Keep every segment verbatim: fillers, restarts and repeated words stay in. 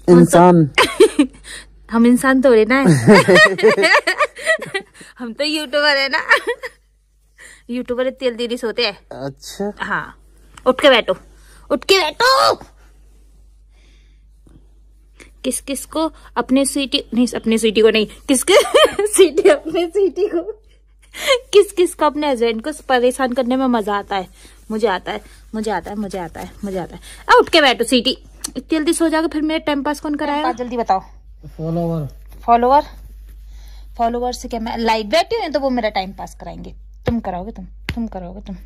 इंसान हम इंसान थोड़े ना है। हम तो यूट्यूबर है ना। यूट्यूबर इतनी जल्दी नहीं सोते हैं। अच्छा हाँ, उठ के बैठो, उठ के बैठो। किस किस को अपने स्वीटी नहीं, अपने स्वीटी को नहीं, किसके स्वीटी अपने स्वीटी को, किस किस को अपने हस्बैंड को परेशान करने में मजा आता है। मुझे आता है, मुझे आता है, मुझे आता है, मुझे आता है। अब उठ के बैठो स्वीटी, इतनी जल्दी सो जाओगे फिर मेरा टाइम पास कौन कराएगा? जल्दी बताओ। फॉलोवर फॉलोवर फॉलोवर से क्या मैं लाइव बैठी हूँ तो वो मेरा टाइम पास कराएंगे? तुम कराओगे, तुम तुम कराओगे तुम।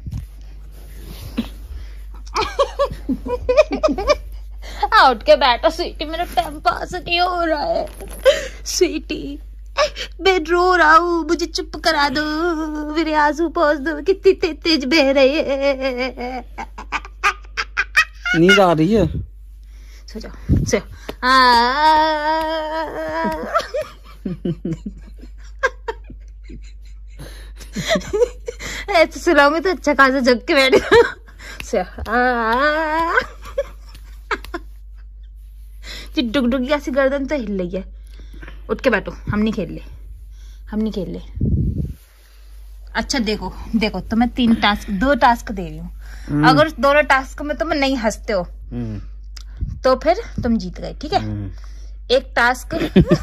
हाँ, उठ के बैठो स्वीटी, मेरा टाइम पास नहीं हो रहा है। स्वीटी मैं रो रहा हूँ, मुझे चुप करा दो, मेरे आंसू पोंछ दो, कितनी ते, तेज बह रही है। नींद आ रही है? सो जाओ, सो ऐसे सुनाऊंगी तो अच्छा खासा जग के बैठ। डुगडुगी ऐसी गर्दन तो हिल रही है। उठ के बैठो, हम नहीं खेल ले, हम नहीं खेल ले। अच्छा देखो देखो, तुम्हें तीन टास्क, दो टास्क दे रही हूँ। अगर दोनों टास्क में तुम नहीं हंसते हो तो फिर तुम जीत गए, ठीक है? एक टास्क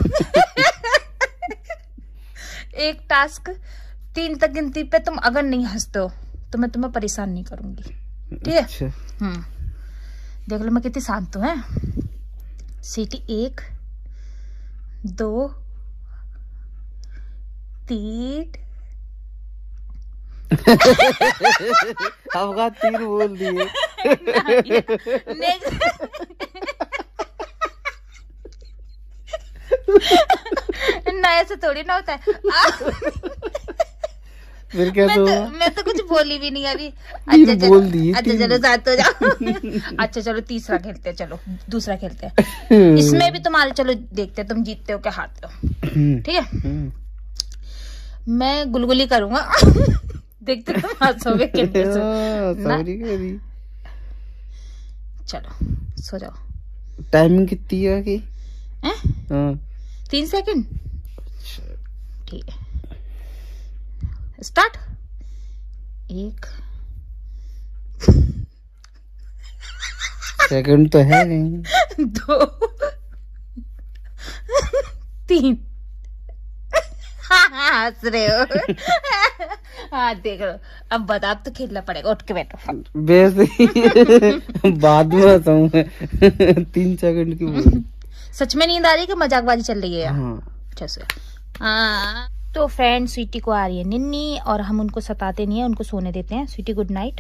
एक टास्क तीन तक गिनती पे तुम अगर नहीं हंसते हो तो मैं तुम्हें परेशान नहीं करूंगी, ठीक है? अच्छा। हम्म देख लो मैं कितनी शांत हूँ। है सीटी एक, दो, तीन। आपका तीन बोल दिए। ना ऐसे थोड़ी ना होता है। फिर क्या? मैं तो मैं तो कुछ बोली भी नहीं अभी। अच्छा बोल दी। अच्छा चलो साथ हो जाओ। अच्छा चलो तीसरा खेलते हैं, चलो दूसरा खेलते हैं। इसमें भी तुम्हारे, चलो देखते हैं तुम जीतते हो क्या हारते हो, ठीक है? मैं गुलगुली करूंगा। देखते तुम हंसोगे कितने से। चलो सो जाओ। टाइमिंग कितनी है की? तीन सेकंड, ठीक है? स्टार्ट। एक सेकंड तो है नहीं। दो, तीन। हंस रहे हो? हाँ देख लो, अब बता, अब तो खेलना पड़ेगा। उठ के बैठो। वैसे बाद में हंसाऊं मैं। तीन सेकंड की बोल। सच में नींद आ रही है कि मजाकबाजी चल रही है? हाँ। अच्छा से हाँ। तो फ्रेंड स्वीटी को आ रही है निन्नी और हम उनको सताते नहीं है, उनको सोने देते हैं। Sweety good night.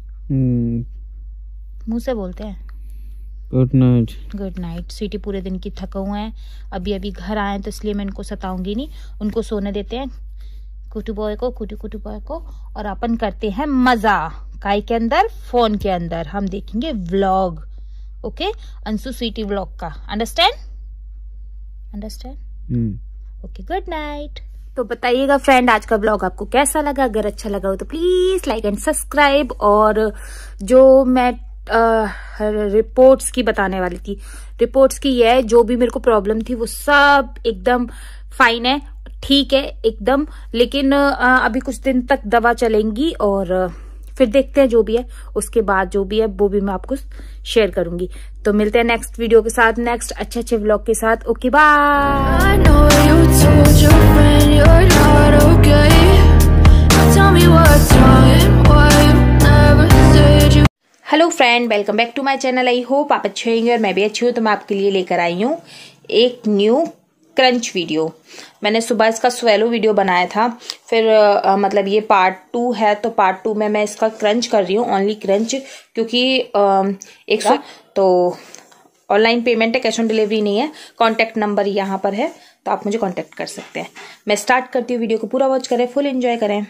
मुंह से बोलते हैं good night. Good night. Sweety पूरे दिन की थके हुए हैं, अभी अभी घर आए तो इसलिए मैं इनको सताऊंगी नहीं, उनको सोने देते हैं। कुटू बॉय को, कुटू कुटू बॉय को। और अपन करते हैं मजा। काय के अंदर? फोन के अंदर। हम देखेंगे vlog. Okay, Anshu Sweety vlog का। Understand? Understand? Okay, good night. तो बताइएगा फ्रेंड आज का ब्लॉग आपको कैसा लगा? अगर अच्छा लगा हो तो प्लीज लाइक एंड सब्सक्राइब। और जो मैं रिपोर्ट्स की बताने वाली थी, रिपोर्ट्स की ये है, जो भी मेरे को प्रॉब्लम थी वो सब एकदम फाइन है, ठीक है एकदम। लेकिन आ, अभी कुछ दिन तक दवा चलेंगी और आ, फिर देखते हैं जो भी है, उसके बाद जो भी है वो भी मैं आपको शेयर करूंगी। तो मिलते हैं नेक्स्ट वीडियो के साथ, नेक्स्ट अच्छे अच्छे व्लॉग के साथ। Okay bye. Hello friend, welcome back to my channel. I hope आप अच्छे होंगे और मैं भी अच्छी हूँ। तो मैं आपके लिए लेकर आई हूँ एक न्यू क्रंच वीडियो। मैंने सुबह इसका स्वेलो वीडियो बनाया था, फिर आ, मतलब ये पार्ट टू है। तो पार्ट टू में मैं इसका क्रंच कर रही हूँ, ओनली क्रंच, क्योंकि आ, एक सौ तो ऑनलाइन पेमेंट है, कैश ऑन डिलीवरी नहीं है। कॉन्टैक्ट नंबर यहाँ पर है, तो आप मुझे कॉन्टैक्ट कर सकते हैं। मैं स्टार्ट करती हूँ, वीडियो को पूरा वॉच करें, फुल एंजॉय करें।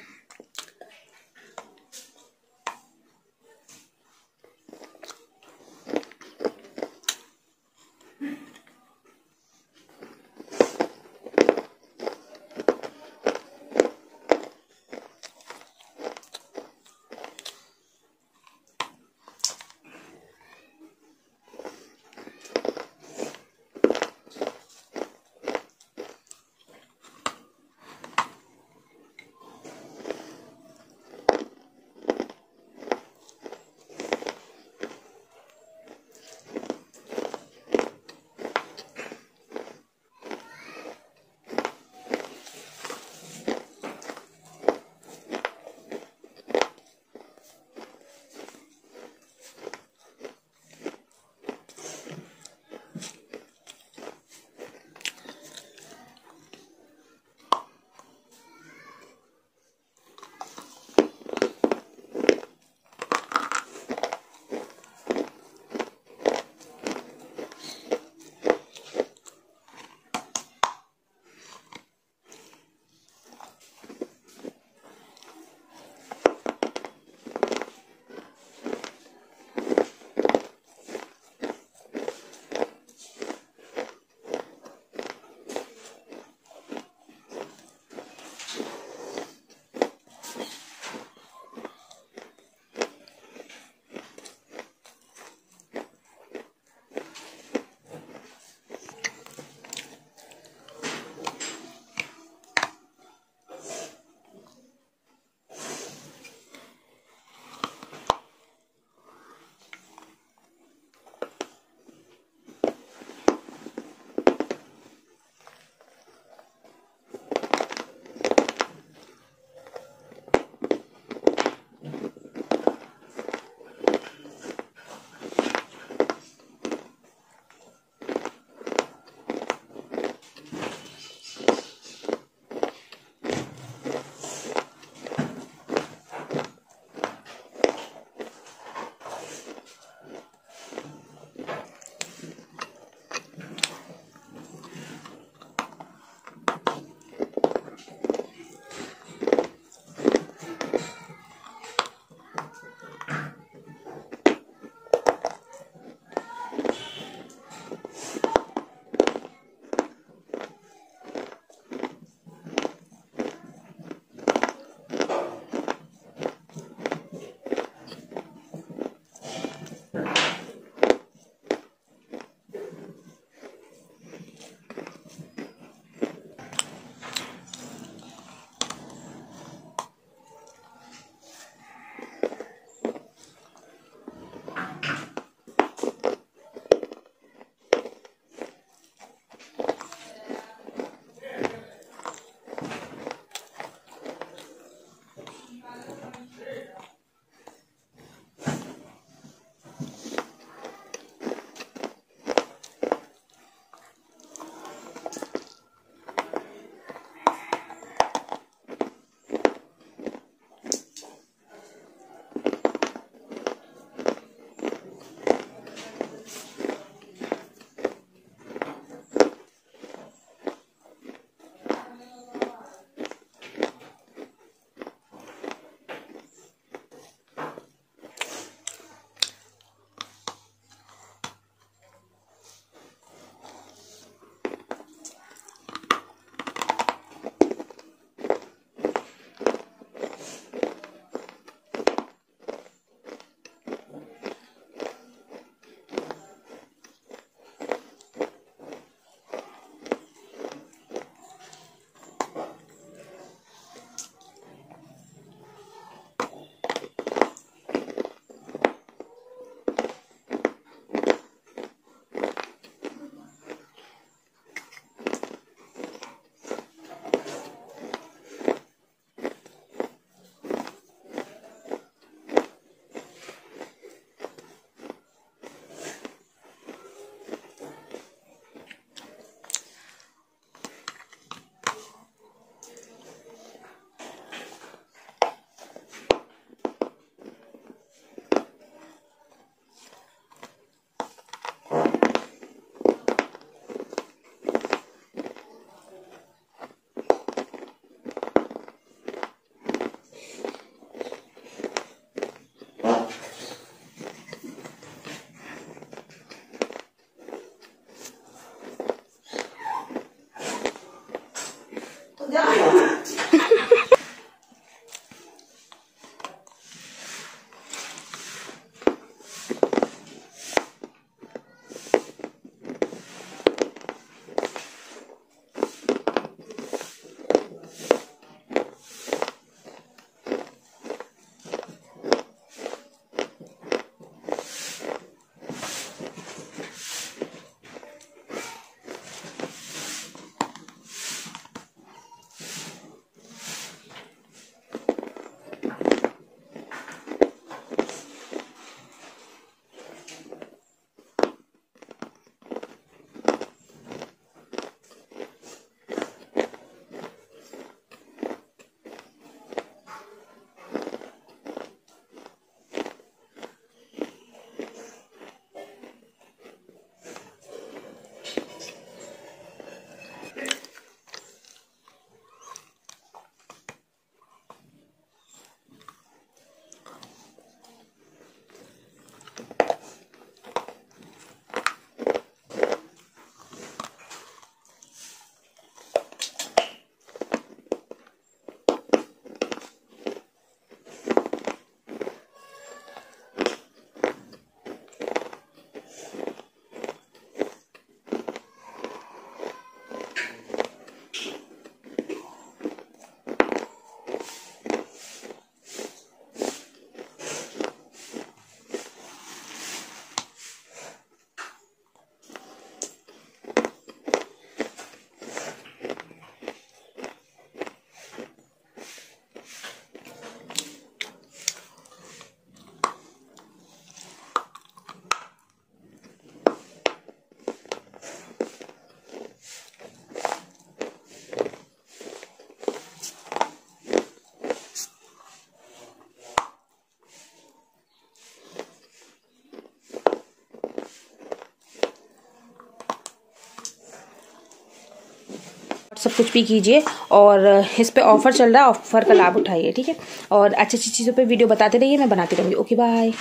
सब कुछ भी कीजिए और इस पे ऑफर चल रहा है, ऑफर का लाभ उठाइए, ठीक है। और अच्छी अच्छी चीज़ों पे वीडियो बताते रहिए, मैं बनाती रहूँगी। Okay bye.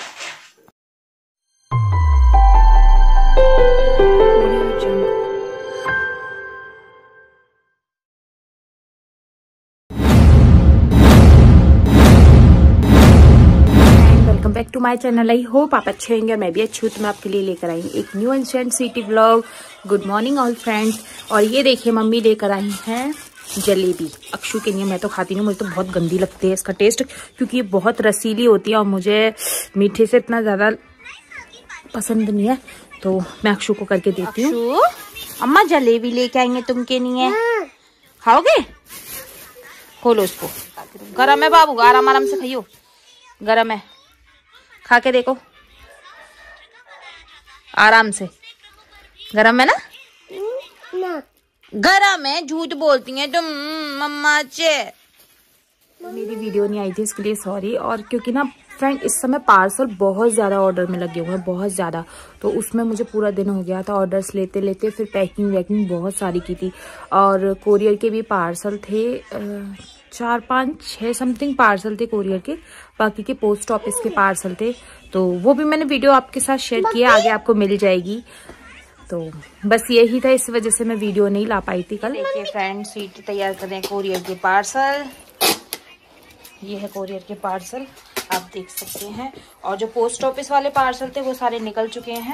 Welcome back to my channel. I hope आप अच्छे होंगे और मैं भी अच्छी हूँ। तो मैं आपके लिए लेकर आई एक new instant city vlog. Good morning all friends. और ये देखिए मम्मी लेकर आई हैं जलेबी अक्षु के लिए। मैं तो खाती नहीं, मुझे तो बहुत गंदी लगती है इसका टेस्ट, क्योंकि ये बहुत रसीली होती है और मुझे मीठे से इतना ज़्यादा पसंद नहीं है। तो मैं अक्षु को करके देती हूँ। अम्मा जलेबी लेके आएंगे तुमके लिए, खाओगे? खोलो इसको, गरम है बाबू, आराम आराम से खाइयो, गरम है, खा के देखो आराम से। गरम है ना? ना गरम है, झूठ बोलती हैं तुम मम्मा चे। मेरी वीडियो नहीं आई थी इसके लिए सॉरी। और क्योंकि ना फ्रेंड इस समय पार्सल बहुत ज़्यादा ऑर्डर में लगे हुए हैं, बहुत ज़्यादा, तो उसमें मुझे पूरा दिन हो गया था ऑर्डर्स लेते लेते। फिर पैकिंग वैकिंग बहुत सारी की थी और कोरियर के भी पार्सल थे, चार पाँच छः समथिंग पार्सल थे कोरियर के, बाकी के पोस्ट ऑफिस के पार्सल थे। तो वो भी मैंने वीडियो आपके साथ शेयर किया, आगे आपको मिल जाएगी। तो बस यही था, इस वजह से मैं वीडियो नहीं ला पाई थी कल। देखिए फ्रेंड, स्वीट तैयार कर रहे हैं कोरियर के पार्सल। ये है कोरियर के पार्सल, आप देख सकते हैं। और जो पोस्ट ऑफिस वाले पार्सल थे वो सारे निकल चुके हैं।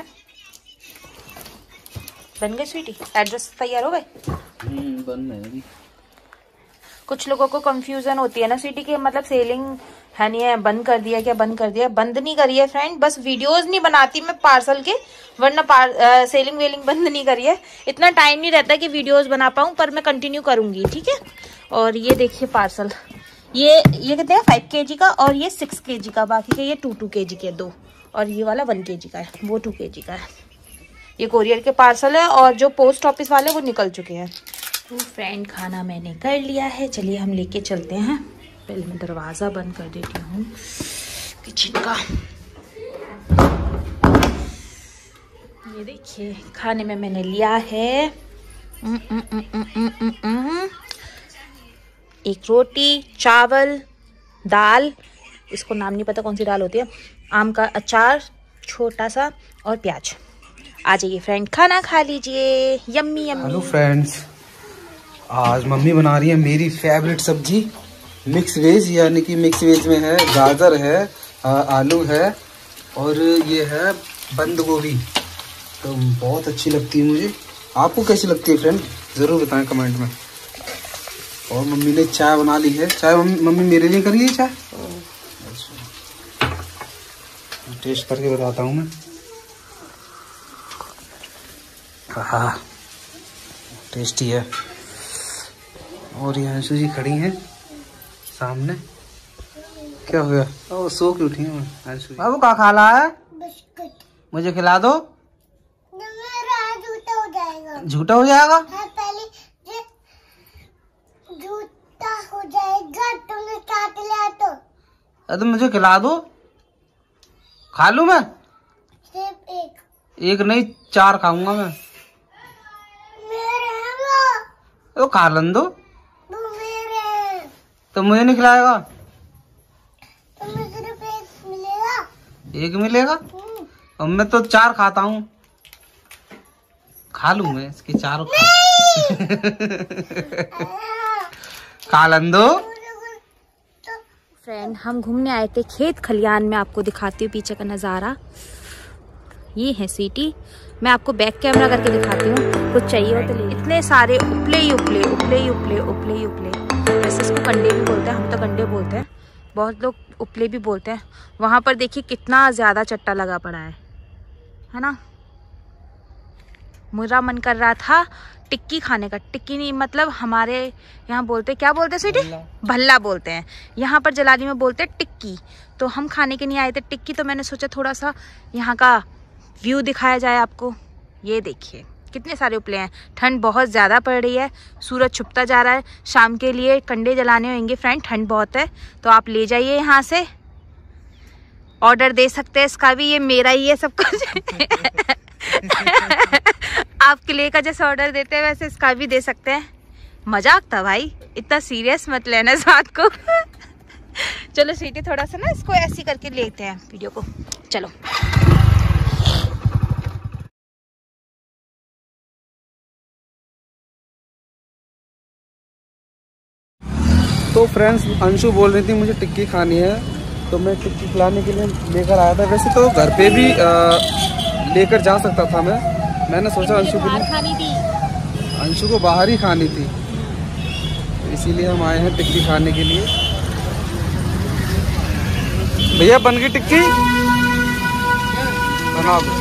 बन गए स्वीटी? एड्रेस तैयार हो गए? बन गए। कुछ लोगों को कंफ्यूजन होती है ना स्वीटी के, मतलब सेलिंग है नहीं है, बंद कर दिया क्या? बंद कर दिया? बंद नहीं करी है फ्रेंड, बस वीडियोस नहीं बनाती मैं पार्सल के, वरना पार, आ, सेलिंग वेलिंग बंद नहीं करी है। इतना टाइम नहीं रहता कि वीडियोस बना पाऊँ, पर मैं कंटिन्यू करूंगी, ठीक है। और ये देखिए पार्सल, ये ये कहते हैं फाइव के जी का और ये सिक्स के जी का, बाकी के ये टू टू के जी के दो, और ये वाला वन के जी का है, वो टू के जी का है। ये कोरियर के पार्सल है और जो पोस्ट ऑफिस वाले वो निकल चुके हैं। तो फ्रेंड खाना मैंने कर लिया है, चलिए हम लेके चलते हैं। पहले मैं दरवाज़ा बंद कर देती हूँ किचन का। ये देखिए खाने में मैंने लिया है उम, उम, उम, उम, उम, उम, उम, एक रोटी, चावल, दाल, इसको नाम नहीं पता कौन सी दाल होती है, आम का अचार छोटा सा और प्याज। आ जाइए फ्रेंड, खाना खा लीजिए। Yummy yummy. हेलो फ्रेंड्स, आज मम्मी बना रही है मेरी फेवरेट सब्जी मिक्स वेज, यानी कि मिक्स वेज में है गाजर है, आलू है और ये है बंद गोभी। तो बहुत अच्छी लगती है मुझे। आपको कैसी लगती है फ्रेंड, ज़रूर बताएं कमेंट में। और मम्मी ने चाय बना ली है। चाय मम्मी, मम्मी मेरे लिए करी है चाय। अच्छा, टेस्ट करके बताता हूँ मैं। हाँ टेस्टी है। और ये अंशु जी खड़ी हैं सामने। क्या हो गया? ओ सो के उठी हैं अंशु। बाबू का खा रहा है? बिस्कुट। मुझे खिला दो। झूठा हो जाएगा। झूठा हो जाएगा? हाँ, पहले झूठा हो जाएगा, तुमने काट लिया तो। अरे मुझे खिला दो, खा लूं मैं? सिर्फ एक। एक नहीं, चार खाऊंगा मैं। मेरे वो तो खा लन दो। मेरे तो मुझे नहीं खिलाएगा? तुम्हें सिर्फ एक मिलेगा। एक मिलेगा? और मैं तो चार खाता हूँ, खा लूं मैं इसके चारों। खा लन दो। फ्रेंड हम घूमने आए थे खेत खलियान में, आपको दिखाती हूँ पीछे का नज़ारा। ये है सिटी, मैं आपको बैक कैमरा करके दिखाती हूँ, कुछ चाहिए हो तो ले। इतने सारे उपले ही उपले उपले ही उपले उपले ही उपले, वैसे इसको कंडे भी बोलते हैं, हम तो कंडे बोलते हैं, बहुत लोग उपले भी बोलते हैं। वहाँ पर देखिए कितना ज़्यादा चट्टा लगा पड़ा है, है ना। मेरा मन कर रहा था टिक्की खाने का। टिक्की नहीं, मतलब हमारे यहाँ बोलते क्या बोलते हैं स्वीटी? भल्ला बोलते हैं, यहाँ पर जलाली में बोलते हैं टिक्की। तो हम खाने के नहीं आए थे टिक्की, तो मैंने सोचा थोड़ा सा यहाँ का व्यू दिखाया जाए आपको। ये देखिए कितने सारे उपले हैं। ठंड बहुत ज़्यादा पड़ रही है, सूरज छुपता जा रहा है, शाम के लिए कंडे जलाने होंगे फ्रेंड, ठंड बहुत है। तो आप ले जाइए यहाँ से, ऑर्डर दे सकते हैं इसका भी, ये मेरा ही है सब कुछ। आप क्ले का जैसे ऑर्डर देते हैं वैसे इसका भी दे सकते हैं। मजाक था भाई, इतना सीरियस मत लेना इस बात को। चलो स्वीटी थोड़ा सा ना इसको ऐसी करके लेते हैं वीडियो को। चलो तो फ्रेंड्स, अंशु बोल रही थी मुझे टिक्की खानी है, तो मैं टिक्की खिलाने के लिए लेकर आया था। वैसे तो घर पे भी लेकर जा सकता था मैं, मैंने सोचा अंशु को खानी थी, अंशु को बाहर ही खानी थी, तो इसीलिए हम आए हैं टिक्की खाने के लिए। भैया बन गई टिक्की, बना दो।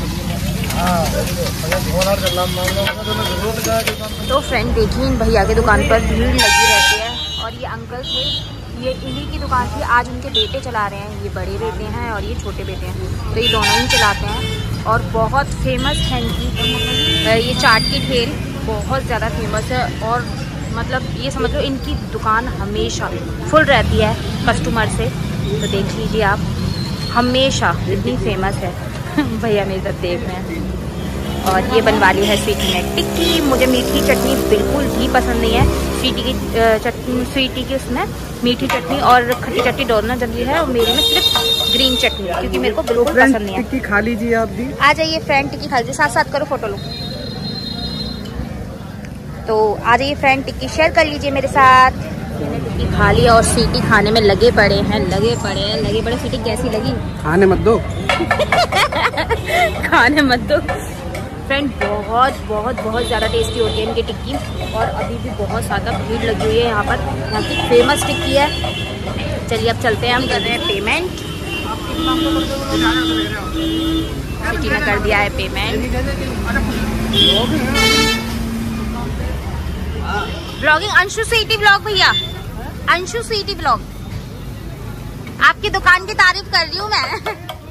तो फ्रेंड देखिए, इन भैया की दुकान पर भीड़ लगी रहती है और ये अंकल थे, ये इन्हीं की दुकान थी। आज उनके बेटे चला रहे हैं, ये बड़े बेटे हैं और ये छोटे बेटे हैं, तो ये दोनों ही चलाते हैं और बहुत फेमस है इनकी ये चाट की ठेल, बहुत ज़्यादा फेमस है। और मतलब ये समझ लो इनकी दुकान हमेशा फुल रहती है कस्टमर से, तो देख लीजिए आप, हमेशा इतनी फेमस है। भैया मेरी तरफ देख रहे हैं। और ये बनवा ली है स्वीटी में टिक्की। मुझे मीठी चटनी बिल्कुल भी पसंद नहीं है, स्वीटी की चटनी, स्वीटी की उसमें मीठी चटनी और खट्टी चटनी दोनों जल्दी है, और मेरे में सिर्फ ग्रीन चटनी, क्योंकि मेरे को बिल्कुल पसंद नहीं है। टिक्की खा लीजिए आप भी, आ जाइए फ्रेंड, टिक्की खा लीजिए, साथ साथ करो फोटो लो। तो आ जाइए फ्रेंड, टिक्की शेयर कर लीजिए मेरे साथ। मैंने टिक्की खा लिया और स्वीटी खाने में लगे पड़े हैं, लगे पड़े हैं, लगे पड़े। स्वीटी कैसी लगी? खाने मत दो। खाने मत दो फ्रेंड, बहुत बहुत बहुत ज़्यादा टेस्टी होती है इनकी टिक्की। और अभी भी बहुत ज़्यादा भीड़ लगी हुई है यहाँ पर, यहाँ की फेमस टिक्की है। चलिए अब चलते हैं, हम कर रहे हैं पेमेंट। स्वीटी ने कर दिया है payment. Blogging Anshu Sweety blog, भैया अंशु स्वीटी ब्लॉग, आपकी दुकान की तारीफ कर रही हूँ मैं।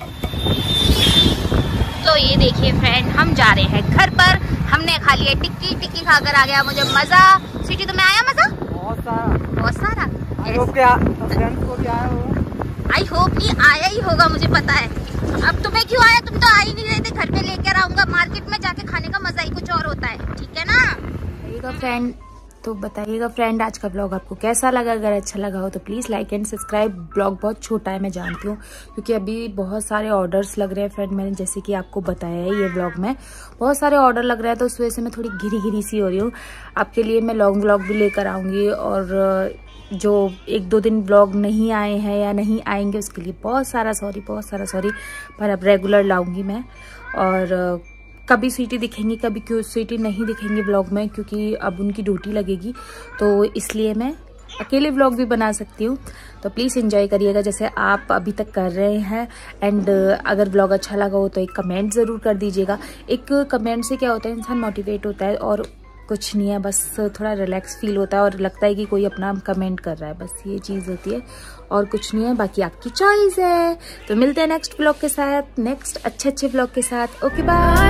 तो ये देखिए फ्रेंड, हम जा रहे हैं घर पर। हमने खा लिया टिक्की, टिक्की खाकर आ गया मुझे मजा। स्वीटी तुम्हें आया मजा? बहुत सारा, बहुत सारा। आई होप क्या फ्रेंड्स को भी आया होगा। आई होप कि आया ही होगा, मुझे पता है। अब तुम्हें क्यों आया? तुम तो आ ही नहीं रहे थे। घर पे लेकर आऊंगा, मार्केट में जाके खाने का मजा ही कुछ और होता है, ठीक है ना फ्रेंड? तो बताइएगा फ्रेंड, आज का ब्लॉग आपको कैसा लगा? अगर अच्छा लगा हो तो please like and subscribe. Blog बहुत छोटा है मैं जानती हूँ, क्योंकि अभी बहुत सारे ऑर्डर्स लग रहे हैं फ्रेंड। मैंने जैसे कि आपको बताया है, ये ब्लॉग में बहुत सारे ऑर्डर लग रहे हैं, तो उस वजह से मैं थोड़ी घिरी घिरी सी हो रही हूँ। आपके लिए मैं लॉन्ग ब्लॉग भी लेकर आऊँगी, और जो एक दो दिन ब्लॉग नहीं आए हैं या नहीं आएंगे उसके लिए बहुत सारा सॉरी, बहुत सारा सॉरी। पर अब रेगुलर लाऊंगी मैं। और कभी स्वीटी दिखेंगी, कभी क्यों स्वीटी नहीं दिखेंगी ब्लॉग में, क्योंकि अब उनकी ड्यूटी लगेगी, तो इसलिए मैं अकेले ब्लॉग भी बना सकती हूँ। तो प्लीज़ एंजॉय करिएगा जैसे आप अभी तक कर रहे हैं। एंड अगर ब्लॉग अच्छा लगा हो तो एक कमेंट ज़रूर कर दीजिएगा। एक कमेंट से क्या होता है, इंसान मोटिवेट होता है, और कुछ नहीं है, बस थोड़ा रिलैक्स फील होता है और लगता है कि कोई अपना कमेंट कर रहा है, बस ये चीज़ होती है और कुछ नहीं है। बाकी आपकी चॉइस है। तो मिलते हैं नेक्स्ट ब्लॉग के साथ, नेक्स्ट अच्छे अच्छे ब्लॉग के साथ। Okay bye.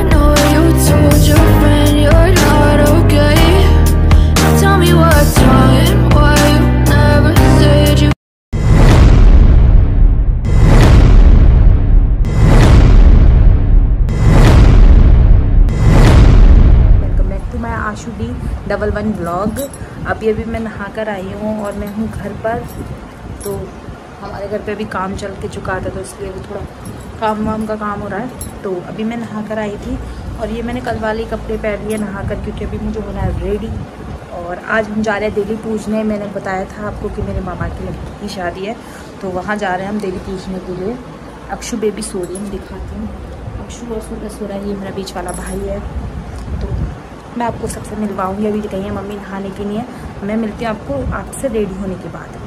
Ashu D double one blog. अभी अभी मैं नहा कर आई हूँ और मैं हूँ घर पर। तो हमारे घर पे भी काम चल के चुका था, तो इसलिए भी थोड़ा काम वाम का काम हो रहा है। तो अभी मैं नहा कर आई थी और ये मैंने कल वाले कपड़े पहन लिए नहा कर, क्योंकि अभी मुझे होना है रेडी। और आज हम जा रहे हैं देवी पूजने। मैंने बताया था आपको कि मेरे मामा की लड़की की शादी है, तो वहाँ जा रहे हैं हम देवी पूजने के लिए। अक्षु बेबी सो रही है, दिखाती हूँ। अक्षु और सूर्य सो रहा है, ये मेरा बीच वाला भाई है। तो मैं आपको सबसे मिलवाऊंगी। अभी कहीं मम्मी नहाने के लिए, मैं मिलती हूँ आपको आपसे रेडी होने के बाद।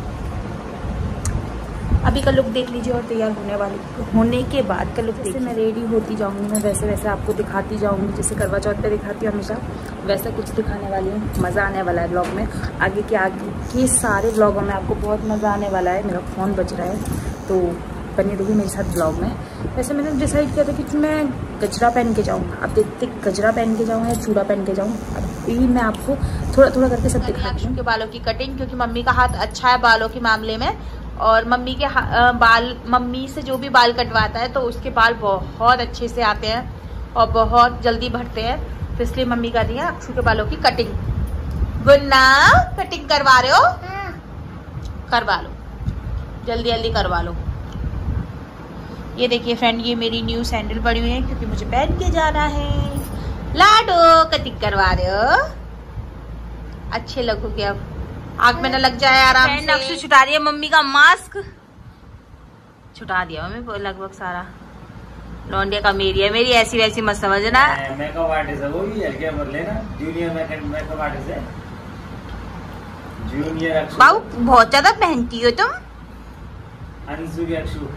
अभी का लुक देख लीजिए और तैयार होने वाली होने के बाद का लुक देखिए। मैं रेडी होती जाऊंगी, मैं वैसे वैसे आपको दिखाती जाऊंगी, जैसे करवा चौथ पे दिखाती हूँ हमेशा, वैसा कुछ दिखाने वाली हूँ। मज़ा आने वाला है ब्लॉग में। आगे के आगे के सारे ब्लॉगों में आपको बहुत मज़ा आने वाला है। मेरा फ़ोन बज रहा है, तो बने रहिए मेरे साथ ब्लॉग में। वैसे मैंने डिसाइड किया था कि मैं गजरा पहन के जाऊँ। अब देखते गजरा पहन के जाऊँ या चूड़ा पहन के जाऊँ, अभी मैं आपको थोड़ा थोड़ा करके सब दिखाती हूँ। बालों की कटिंग, क्योंकि मम्मी का हाथ अच्छा है बालों के मामले में, और मम्मी के बाल, मम्मी से जो भी बाल कटवाता है तो उसके बाल बहुत अच्छे से आते हैं और बहुत जल्दी बढ़ते हैं। तो इसलिए मम्मी कर रही है अक्षु के बालों की कटिंग। गुन्ना कटिंग करवा रहे हो? करवा लो, जल्दी जल्दी करवा लो। ये देखिए फ्रेंड, ये मेरी न्यू सैंडल पड़ी हुई है क्योंकि मुझे पहन के जाना है। लाडो कटिंग करवा रहे हो? अच्छे लगोगे अब, आग में न लग जाए आराम से। अक्षु छुटा रही है मम्मी का मास्क, छुटा दिया मम्मी लगभग सारा। लौंडिया का मेरी है, मेरी ऐसी वैसी मत समझना। मेकअप आर्टिस्ट है वो भी है क्या, बोल लेना जूनियर मेकअप आर्टिस्ट है, जूनियर अक्षु। बाबू बहुत ज्यादा पहनती हो तुम। अंशु की अक्षु।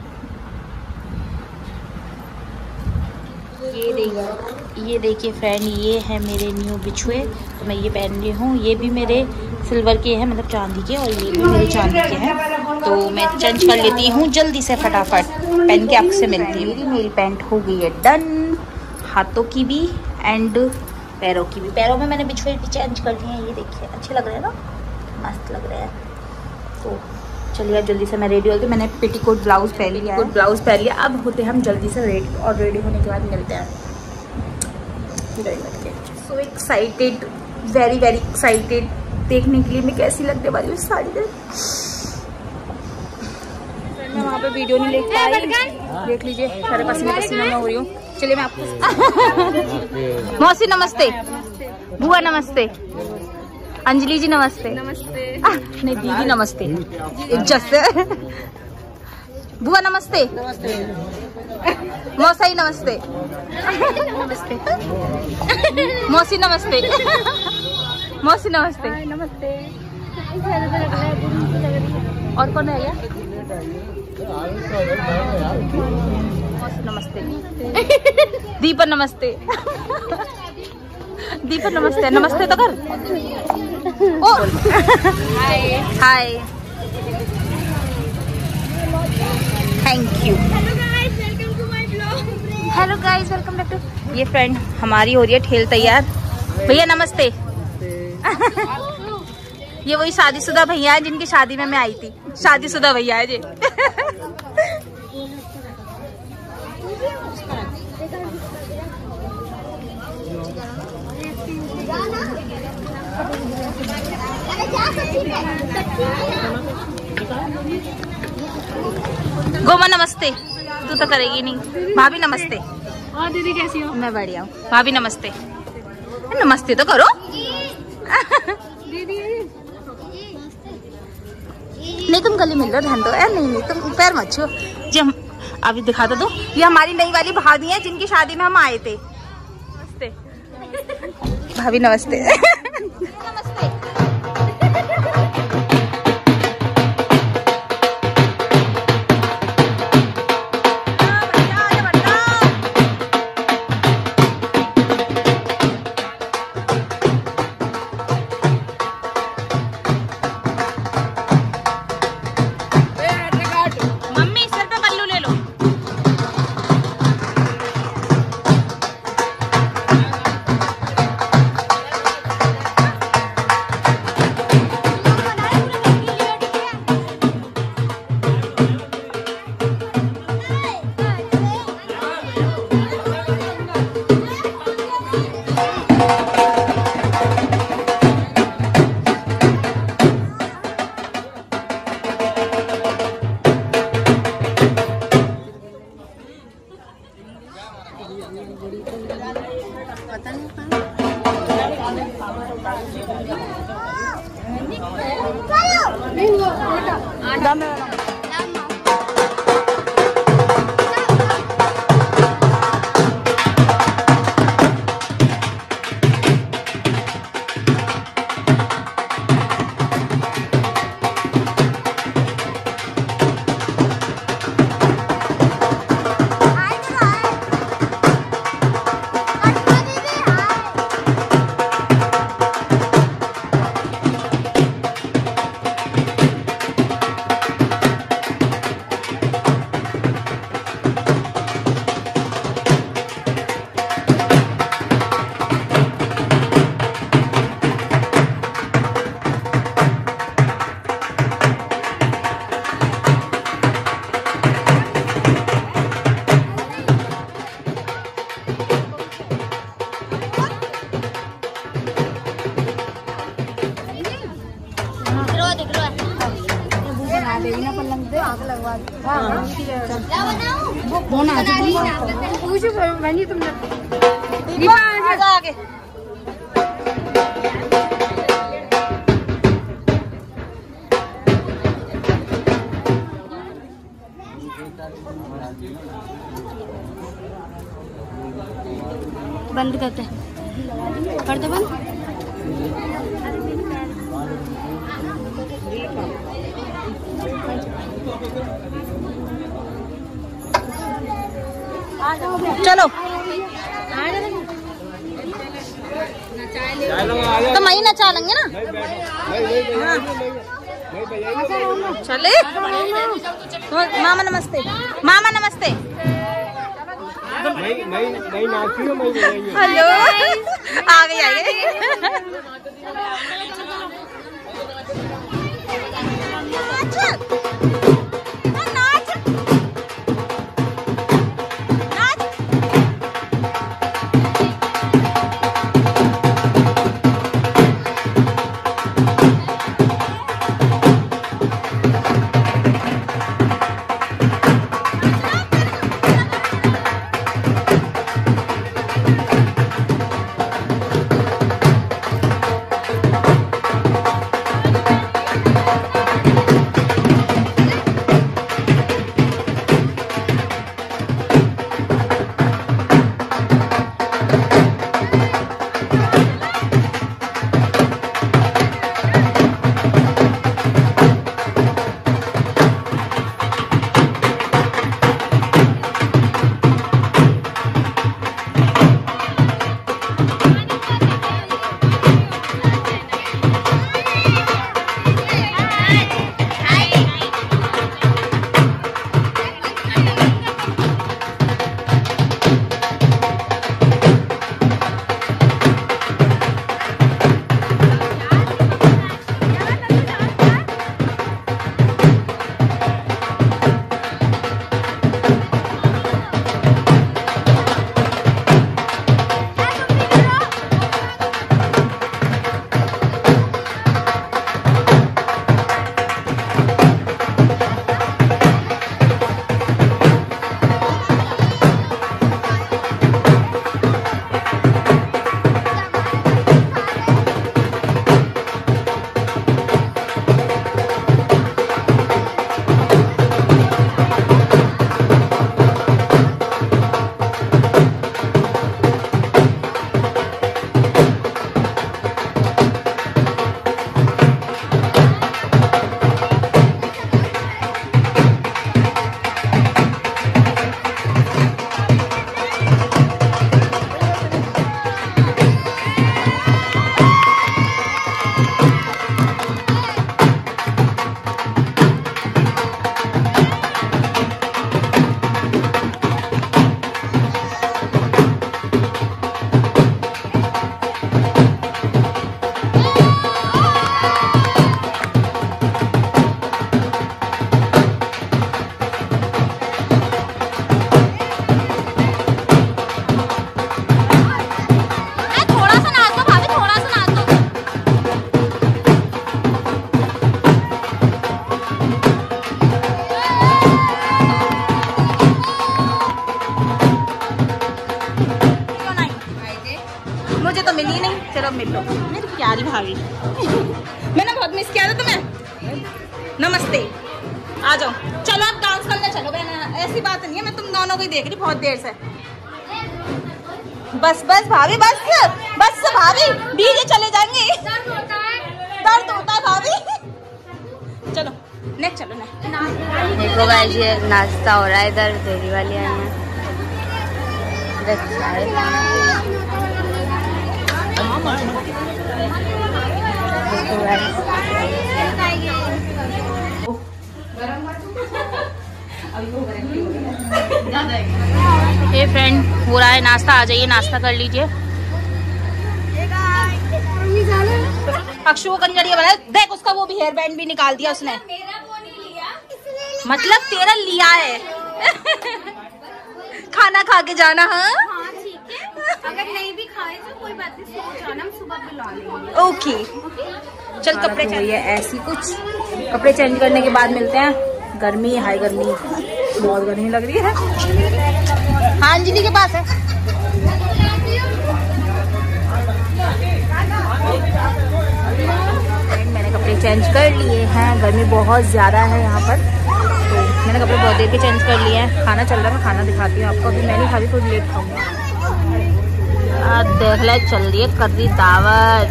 ये देखिए, ये देखिए फ्रेंड, ये है मेरे न्यू बिछुए, तो मैं ये पहन रही हूँ। ये भी मेरे सिल्वर के हैं, मतलब चांदी के, और ये भी मेरे चांदी के हैं। तो मैं चेंज कर लेती हूँ जल्दी से, फटाफट पहन के आपसे मिलती हूँ। मेरी पैंट हो गई है डन, हाथों की भी एंड पैरों की भी। पैरों में मैंने बिछुए भी चेंज कर लिए हैं। ये देखिए अच्छे लग रहे हैं ना, मस्त लग रहे हैं। तो चलिए अब जल्दी से मैं रेडी होती हूँ। मैंने पेटीकोट ब्लाउज पहन लिया है, ब्लाउज पहन लिया। अब होते हम जल्दी से रेडी, और रेडी होने के बाद मिलते हैं। So excited, very very excited देखने के लिए मैं कैसी लगने वाली हूँ साड़ी में। मैं वहाँ पे वीडियो नहीं देख पाई, देख लीजिए सारे पसीने पसीना में हो रही हूँ। चलिए मैं आपको मौसी नमस्ते, बुआ नमस्ते, अंजलि जी नमस्ते। नमस्ते नहीं दीदी नमस्ते, इज्जत से। बुआ नमस्ते, नमस्ते। मौसाई नमस्ते, नमस्ते। मौसी नमस्ते, मौसी नमस्ते, नमस्ते। और कौन है ये? मौसी नमस्ते, दीपा नमस्ते, दीपा नमस्ते, नमस्ते तो कर। Oh hi hi, thank you. Hello guys, welcome back to. ये फ्रेंड हमारी हो रही है ठेल तैयार। भैया नमस्ते। ये वही शादीशुदा भैया है जिनकी शादी में मैं आई थी, शादीशुदा भैया है जी। गोमा नमस्ते, तू तो करेगी नहीं। भाभी नमस्ते। और दीदी कैसी हो? मैं बढ़िया हूँ। भाभी नमस्ते, नमस्ते तो करो। दीदी नहीं तुम गली मिल रहे हो, दो यार। नहीं नहीं तुम पैर मत छो जी। हम अभी दिखा दो, ये हमारी नई वाली भाभी है जिनकी शादी में हम आए थे। नमस्ते भाभी, नमस्ते। नमस्ते। देगी ना पलंग पे आग लगवा दी। आगे बंद करते कर दे बंद। चलो तो मई नचा लेंगे ना। चले मामा नमस्ते, मामा नमस्ते। हेलो आ गई आ गई। मिल लो मेरी प्यारी भाभी। मैंने बहुत मिस किया था तुम्हें। नमस्ते, आ जाओ, चलो आप डांस करने चलो। बहन ऐसी बात नहीं है, मैं तुम दोनों को ही देख रही बहुत देर से। बस बस भाभी, बस बस भाभी, डीजे चले जाएंगे। दर्द होता है भाभी। चलो नेक्स्ट, चलो नेक्स्ट। देखो गाइस ये नाश्ता हो रहा है इधर, देरी वाली आई है। ये फ्रेंड हो रहा है नाश्ता, आ जाइए नाश्ता कर लीजिए। अक्षु को कंजरिया बना, देख उसका वो भी हेयर बैंड भी निकाल दिया उसने। मेरा वो नहीं लिया, मतलब तेरा लिया है। खाना खा के जाना। हाँ हाँ ठीक है। अगर नहीं भी खाए तो कोई बात नहीं, सो जाना, हम सुबह बुला लेंगे। ओके चल कपड़े चाहिए ऐसी कुछ कपड़े चेंज करने के बाद मिलते हैं। गर्मी, हाई गर्मी, बहुत गर्मी लग रही है। हाँ अंजलि के पास है। मैंने कपड़े चेंज कर लिए हैं, गर्मी बहुत ज़्यादा है यहाँ पर, तो मैंने कपड़े बहुत देर के चेंज कर लिए हैं। खाना चल रहा है, मैं खाना दिखाती हूँ आपको। अभी मैं नहीं खा रही, थोड़ी लेट खाऊंगी। देख ले, चल रही है करी दावत।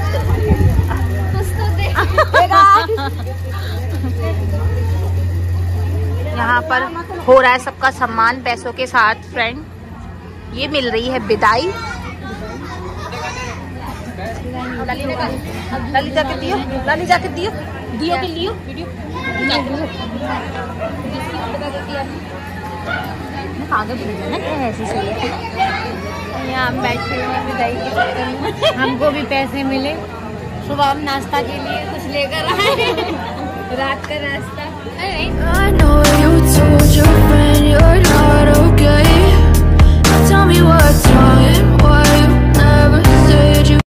यहाँ पर हो रहा है सबका सम्मान पैसों के साथ फ्रेंड। ये मिल रही है विदाई। लाली जाके दियो, लाली जाके दियो, दियो के लियो वीडियो। आगे भेजना ऐसी सही है। यहाँ बैठे हुए विदाई के चक्कर में हमको भी पैसे मिले। सुबह हम नाश्ता के लिए कुछ लेकर आए, रात का नाश्ता।